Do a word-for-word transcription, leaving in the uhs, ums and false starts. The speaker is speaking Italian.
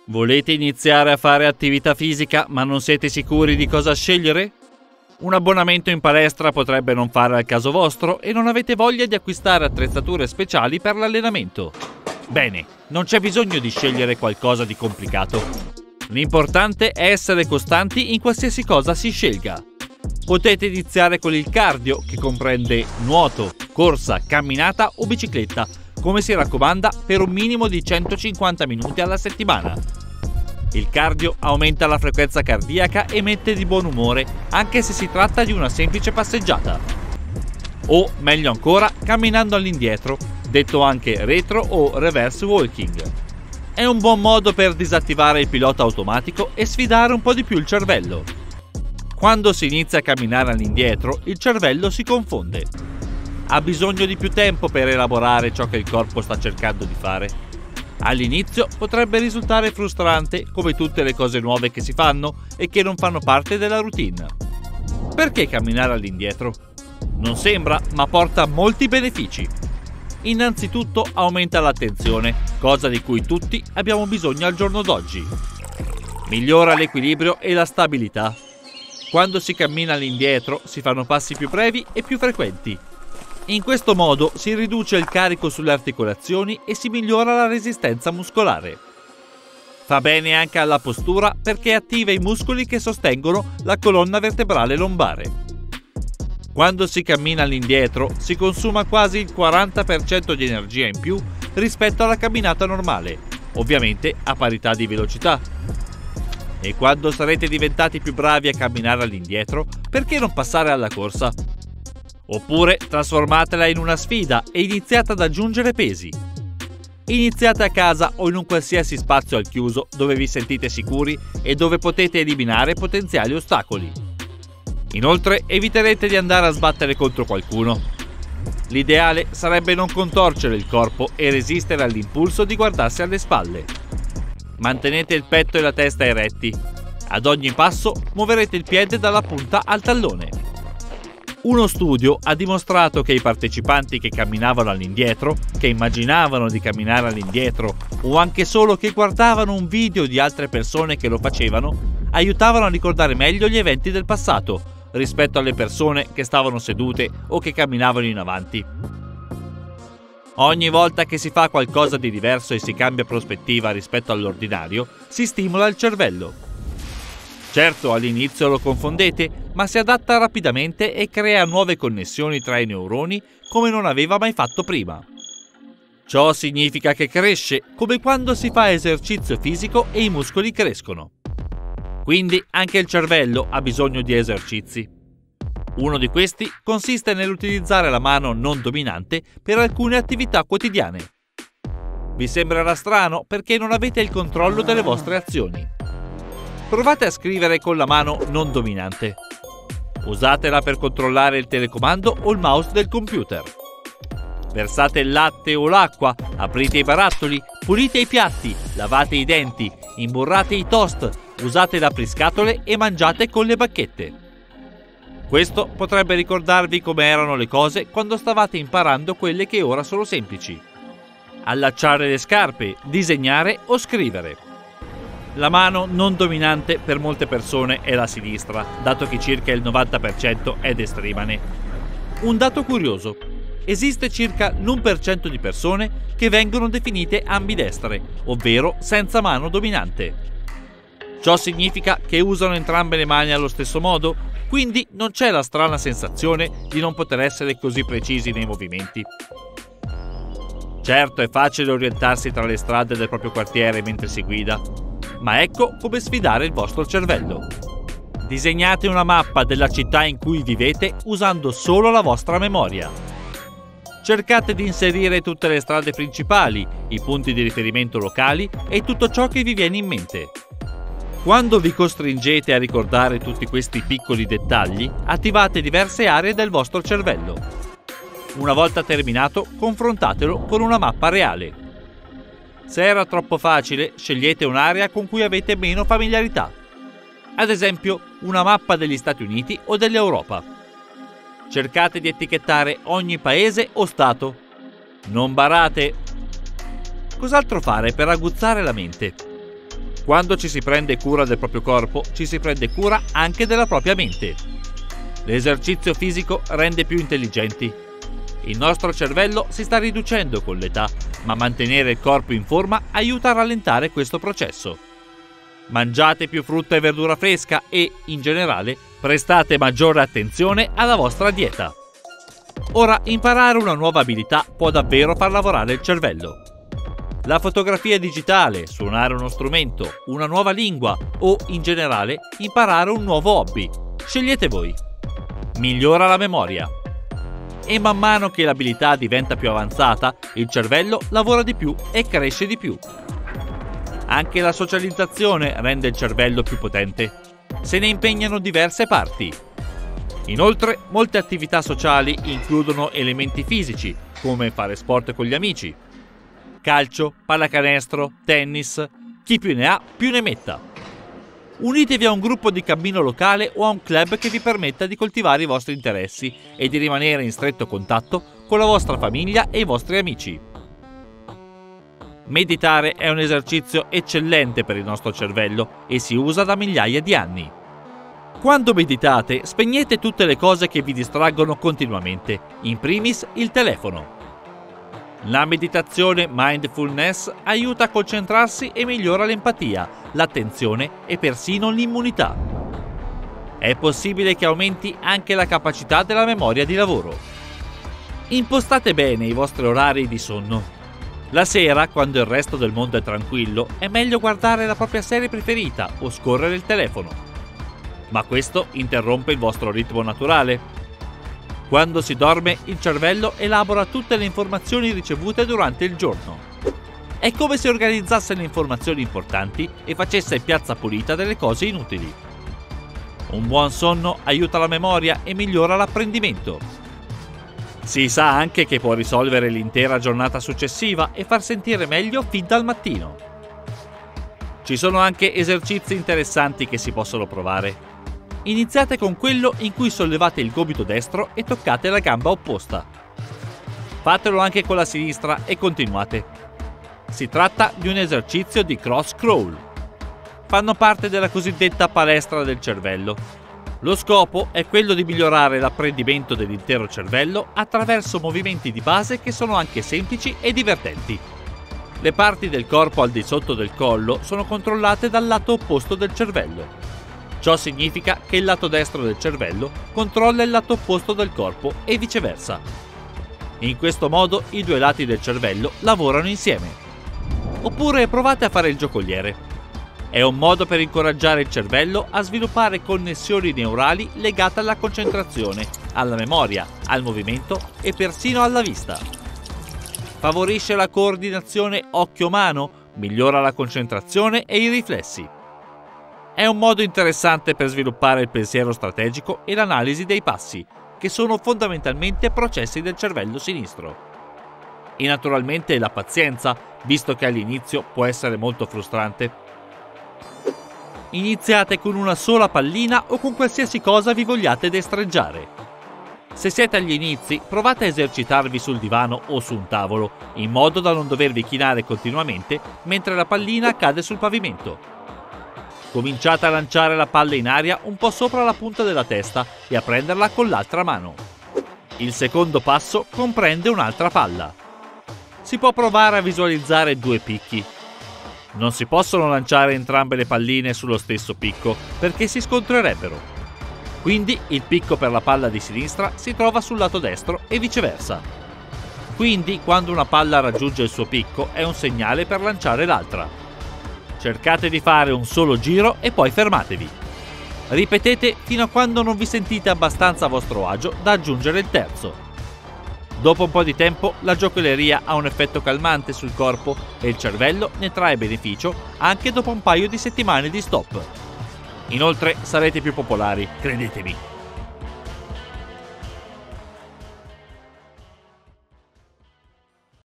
Volete iniziare a fare attività fisica ma non siete sicuri di cosa scegliere? Un abbonamento in palestra potrebbe non fare al caso vostro e non avete voglia di acquistare attrezzature speciali per l'allenamento. Bene, non c'è bisogno di scegliere qualcosa di complicato. L'importante è essere costanti in qualsiasi cosa si scelga. Potete iniziare con il cardio, che comprende nuoto, corsa, camminata o bicicletta, come si raccomanda per un minimo di centocinquanta minuti alla settimana. Il cardio aumenta la frequenza cardiaca e mette di buon umore, anche se si tratta di una semplice passeggiata. O, meglio ancora, camminando all'indietro, detto anche retro o reverse walking. È un buon modo per disattivare il pilota automatico e sfidare un po' di più il cervello. Quando si inizia a camminare all'indietro, il cervello si confonde. Ha bisogno di più tempo per elaborare ciò che il corpo sta cercando di fare. All'inizio potrebbe risultare frustrante, come tutte le cose nuove che si fanno e che non fanno parte della routine. Perché camminare all'indietro? Non sembra, ma porta molti benefici. Innanzitutto aumenta l'attenzione, cosa di cui tutti abbiamo bisogno al giorno d'oggi. Migliora l'equilibrio e la stabilità. Quando si cammina all'indietro si fanno passi più brevi e più frequenti. In questo modo si riduce il carico sulle articolazioni e si migliora la resistenza muscolare. Fa bene anche alla postura perché attiva i muscoli che sostengono la colonna vertebrale lombare. Quando si cammina all'indietro si consuma quasi il quaranta per cento di energia in più rispetto alla camminata normale, ovviamente a parità di velocità. E quando sarete diventati più bravi a camminare all'indietro, perché non passare alla corsa? Oppure trasformatela in una sfida e iniziate ad aggiungere pesi. Iniziate a casa o in un qualsiasi spazio al chiuso dove vi sentite sicuri e dove potete eliminare potenziali ostacoli. Inoltre eviterete di andare a sbattere contro qualcuno. L'ideale sarebbe non contorcere il corpo e resistere all'impulso di guardarsi alle spalle. Mantenete il petto e la testa eretti. Ad ogni passo muoverete il piede dalla punta al tallone. Uno studio ha dimostrato che i partecipanti che camminavano all'indietro, che immaginavano di camminare all'indietro o anche solo che guardavano un video di altre persone che lo facevano, aiutavano a ricordare meglio gli eventi del passato rispetto alle persone che stavano sedute o che camminavano in avanti. Ogni volta che si fa qualcosa di diverso e si cambia prospettiva rispetto all'ordinario, si stimola il cervello. Certo, all'inizio lo confondete, ma si adatta rapidamente e crea nuove connessioni tra i neuroni come non aveva mai fatto prima. Ciò significa che cresce, come quando si fa esercizio fisico e i muscoli crescono. Quindi anche il cervello ha bisogno di esercizi. Uno di questi consiste nell'utilizzare la mano non dominante per alcune attività quotidiane. Vi sembrerà strano perché non avete il controllo delle vostre azioni. Provate a scrivere con la mano non dominante. Usatela per controllare il telecomando o il mouse del computer. Versate il latte o l'acqua, aprite i barattoli, pulite i piatti, lavate i denti, imburrate i toast, usate l'apriscatole e mangiate con le bacchette. Questo potrebbe ricordarvi come erano le cose quando stavate imparando quelle che ora sono semplici. Allacciare le scarpe, disegnare o scrivere. La mano non dominante per molte persone è la sinistra, dato che circa il novanta per cento è destrimane. Un dato curioso: esiste circa l'uno per cento di persone che vengono definite ambidestre, ovvero senza mano dominante. Ciò significa che usano entrambe le mani allo stesso modo, quindi non c'è la strana sensazione di non poter essere così precisi nei movimenti. Certo, è facile orientarsi tra le strade del proprio quartiere mentre si guida, ma ecco come sfidare il vostro cervello. Disegnate una mappa della città in cui vivete usando solo la vostra memoria. Cercate di inserire tutte le strade principali, i punti di riferimento locali e tutto ciò che vi viene in mente. Quando vi costringete a ricordare tutti questi piccoli dettagli, attivate diverse aree del vostro cervello. Una volta terminato, confrontatelo con una mappa reale. Se era troppo facile, scegliete un'area con cui avete meno familiarità. Ad esempio, una mappa degli Stati Uniti o dell'Europa. Cercate di etichettare ogni paese o stato. Non barate. Cos'altro fare per aguzzare la mente? Quando ci si prende cura del proprio corpo, ci si prende cura anche della propria mente. L'esercizio fisico rende più intelligenti. Il nostro cervello si sta riducendo con l'età, ma mantenere il corpo in forma aiuta a rallentare questo processo. Mangiate più frutta e verdura fresca e, in generale, prestate maggiore attenzione alla vostra dieta. Ora, imparare una nuova abilità può davvero far lavorare il cervello. La fotografia digitale, suonare uno strumento, una nuova lingua o, in generale, imparare un nuovo hobby. Scegliete voi. Migliora la memoria. E man mano che l'abilità diventa più avanzata, il cervello lavora di più e cresce di più. Anche la socializzazione rende il cervello più potente. Se ne impegnano diverse parti. Inoltre, molte attività sociali includono elementi fisici, come fare sport con gli amici. Calcio, pallacanestro, tennis, chi più ne ha più ne metta. Unitevi a un gruppo di cammino locale o a un club che vi permetta di coltivare i vostri interessi e di rimanere in stretto contatto con la vostra famiglia e i vostri amici. Meditare è un esercizio eccellente per il nostro cervello e si usa da migliaia di anni. Quando meditate, spegnete tutte le cose che vi distraggono continuamente, in primis il telefono. La meditazione mindfulness aiuta a concentrarsi e migliora l'empatia, l'attenzione e persino l'immunità. È possibile che aumenti anche la capacità della memoria di lavoro. Impostate bene i vostri orari di sonno. La sera, quando il resto del mondo è tranquillo, è meglio guardare la propria serie preferita o scorrere il telefono. Ma questo interrompe il vostro ritmo naturale. Quando si dorme, il cervello elabora tutte le informazioni ricevute durante il giorno. È come se organizzasse le informazioni importanti e facesse piazza pulita delle cose inutili. Un buon sonno aiuta la memoria e migliora l'apprendimento. Si sa anche che può risolvere l'intera giornata successiva e far sentire meglio fin dal mattino. Ci sono anche esercizi interessanti che si possono provare. Iniziate con quello in cui sollevate il gomito destro e toccate la gamba opposta. Fatelo anche con la sinistra e continuate. Si tratta di un esercizio di cross crawl. Fanno parte della cosiddetta palestra del cervello. Lo scopo è quello di migliorare l'apprendimento dell'intero cervello attraverso movimenti di base che sono anche semplici e divertenti. Le parti del corpo al di sotto del collo sono controllate dal lato opposto del cervello. Ciò significa che il lato destro del cervello controlla il lato opposto del corpo e viceversa. In questo modo i due lati del cervello lavorano insieme. Oppure provate a fare il giocoliere. È un modo per incoraggiare il cervello a sviluppare connessioni neurali legate alla concentrazione, alla memoria, al movimento e persino alla vista. Favorisce la coordinazione occhio-mano, migliora la concentrazione e i riflessi. È un modo interessante per sviluppare il pensiero strategico e l'analisi dei passi, che sono fondamentalmente processi del cervello sinistro. E naturalmente la pazienza, visto che all'inizio può essere molto frustrante. Iniziate con una sola pallina o con qualsiasi cosa vi vogliate destreggiare. Se siete agli inizi, provate a esercitarvi sul divano o su un tavolo, in modo da non dovervi chinare continuamente mentre la pallina cade sul pavimento. Cominciate a lanciare la palla in aria un po' sopra la punta della testa e a prenderla con l'altra mano. Il secondo passo comprende un'altra palla. Si può provare a visualizzare due picchi. Non si possono lanciare entrambe le palline sullo stesso picco perché si scontrerebbero. Quindi il picco per la palla di sinistra si trova sul lato destro e viceversa. Quindi quando una palla raggiunge il suo picco è un segnale per lanciare l'altra. Cercate di fare un solo giro e poi fermatevi. Ripetete fino a quando non vi sentite abbastanza a vostro agio da aggiungere il terzo. Dopo un po' di tempo la giocoleria ha un effetto calmante sul corpo e il cervello ne trae beneficio anche dopo un paio di settimane di stop. Inoltre sarete più popolari, credetemi.